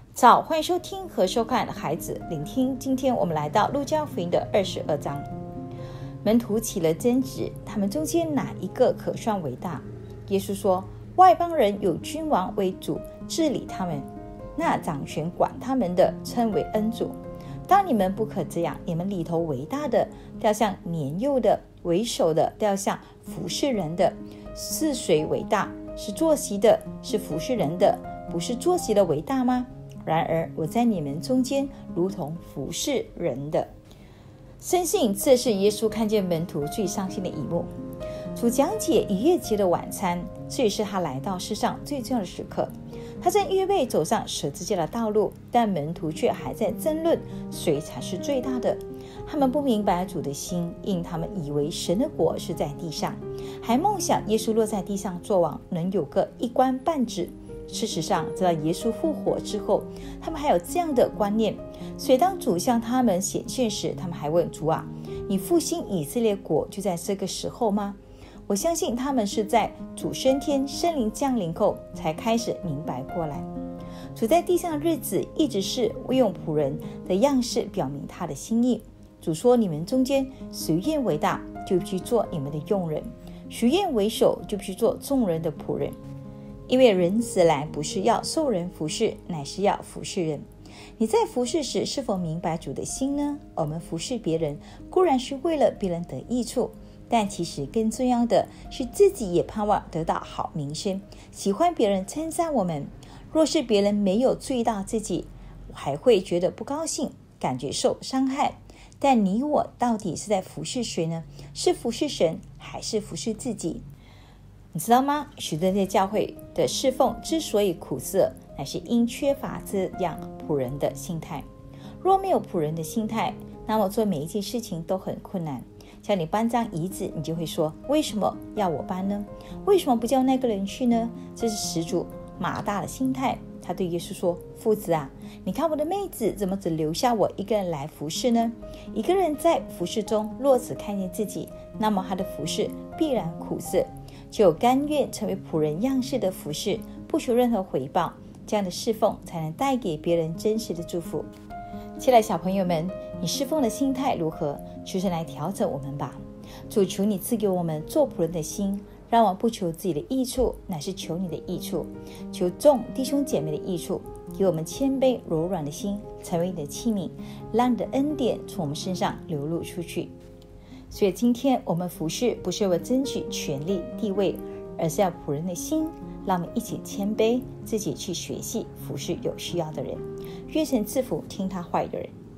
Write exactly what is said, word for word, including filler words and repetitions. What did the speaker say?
早，欢迎收听和收看孩子聆听。今天我们来到路加福音的二十二章。门徒起了争执，他们中间哪一个可算为大？耶稣说，外邦人有君王为主治理他们，那掌权管他们的称为恩主。当你们不可这样，你们里头为大的都要像年幼的，为首的都要像服侍人的。是谁为大？是坐席的，是服侍人的，不是坐席的为大吗？然而我在你们中间如同服侍人的。深信这是耶稣看见门徒最伤心的一幕。主讲解逾越节的晚餐，这也是他来到世上最重要的时刻。他正预备走上十字架的道路，但门徒却还在争论谁才是最大的。他们不明白主的心，因他们以为神的国是在地上，还梦想耶稣落在地上作王，能有个一官半职。事实上，直到耶稣复活之后，他们还有这样的观念。所以当主向他们显现时，他们还问主啊，你复兴以色列国就在这个时候吗？我相信他们是在主升天圣灵降临后才开始明白过来。主在地上的日子一直是为用仆人的样式表明他的心意。主说，你们中间谁愿为大，就必须做你们的用人；谁愿为首，就必须做众人的仆人。因为人子来不是要受人服侍，乃是要服侍人。你在服侍时是否明白主的心呢？我们服侍别人固然是为了别人得益处，但其实更重要的是自己也盼望得到好名声，喜欢别人称赞我们。若是别人没有注意到自己，我还会觉得不高兴，感觉受伤害。但你我到底是在服侍谁呢？是服侍神，还是服侍自己？你知道吗？许多在教会的侍奉之所以苦涩，乃是因缺乏这样仆人的心态。若没有仆人的心态，那么做每一件事情都很困难。叫你搬张椅子，你就会说，为什么要我搬呢？为什么不叫那个人去呢？这是始祖马大的心态。他对耶稣说，夫子啊，你看我的妹子怎么只留下我一个人来服侍呢？一个人在服侍中若只看见自己，那么他的服侍必然苦涩。只有甘愿成为仆人样式的服侍，不求任何回报，这样的侍奉才能带给别人真实的祝福。亲爱的小朋友们，你侍奉的心态如何？求神来调整我们吧。主，求你赐给我们做仆人的心，让我们不求自己的益处，乃是求你的益处，求众弟兄姐妹的益处。给我们谦卑柔软的心，成为你的器皿，让你的恩典从我们身上流露出去。所以今天我们服侍不是为了争取权力地位，而是要仆人的心，让我们一起谦卑自己，去学习服侍有需要的人。愿神赐福听他话语的人。